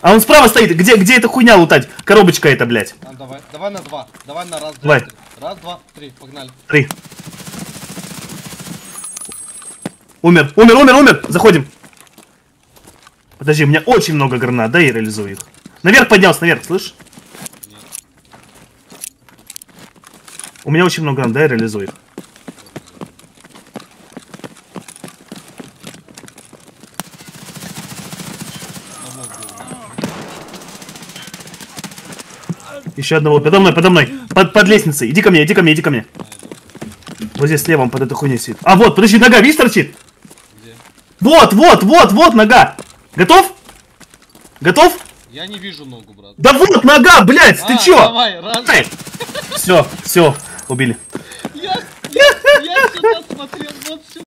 А он справа стоит. Где эта хуйня лутать? Коробочка эта, блядь. А, давай на 2. Давай на раз, Давай. 2, 3. Раз, 2, 3. Погнали. 3. Умер. Заходим. Подожди, у меня очень много гранат. Дай я реализую их. Наверх поднялся, наверх, слышь? Нет. У меня очень много гранат, дай я реализую их. Еще одного. Подо мной. Под лестницей. Иди ко мне. Вот здесь слева он под этой хуйней сидит. А, вот, подожди, нога, видишь, торчит? Где? Вот, нога. Готов? Я не вижу ногу, брат. Да вот нога, блядь, ты чё? Давай, раз. Все, убили. Я сюда смотрел, вот сюда.